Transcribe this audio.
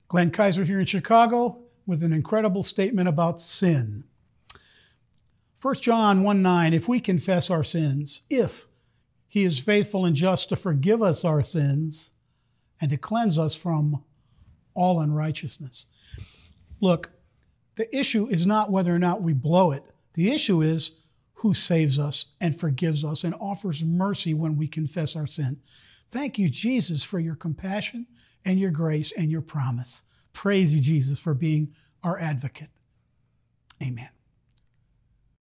Glenn Kaiser here in Chicago with an incredible statement about sin. 1 John 1:9, if we confess our sins, if he is faithful and just to forgive us our sins and to cleanse us from all unrighteousness. Look, the issue is not whether or not we blow it. The issue is who saves us and forgives us and offers mercy when we confess our sin. Thank you, Jesus, for your compassion and your grace and your promise. Praise you, Jesus, for being our advocate. Amen.